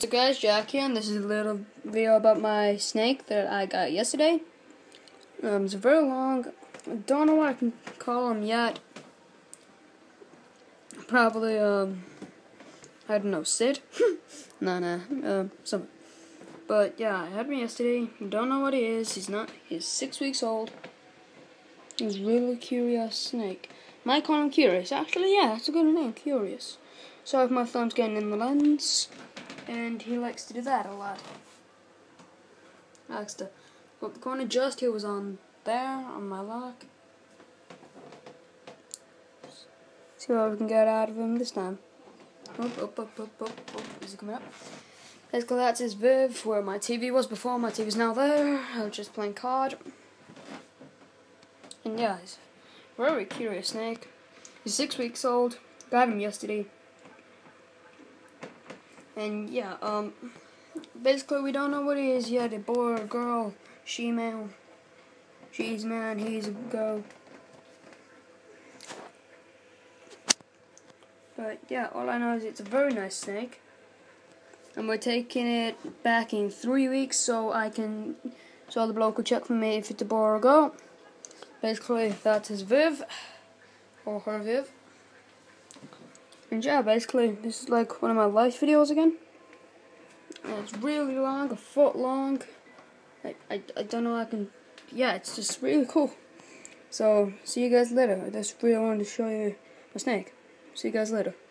So guys, Jack here, and this is a little video about my snake that I got yesterday. It's very long. I don't know what I can call him yet. Probably, I don't know, Sid? Something. But yeah, I had him yesterday. Don't know what he is. He's 6 weeks old. He's a really curious snake. Might call him Curious. Actually, yeah, that's a good name, Curious. Sorry if my thumb's getting in the lens. And he likes to do that a lot. I likes to go up the corner. Just he was on there, on my lock. See what we can get out of him this time. Up. Is he coming up? Basically, that's his Viv, where my TV was before. My TV's now there. I was just playing COD. And yeah, he's a very curious snake. He's 6 weeks old. Got him yesterday. And yeah, basically we don't know what he is yet. A boy or girl, she male, she's man, he's a girl. But yeah, all I know is it's a very nice snake. And we're taking it back in 3 weeks so the bloke will check for me if it's a boy or a girl. Basically, that's his Viv, or her Viv. And yeah, basically, this is like one of my life videos again. And it's really long, a foot long. I don't know, yeah, it's just really cool. So, see you guys later. I just really wanted to show you my snake. See you guys later.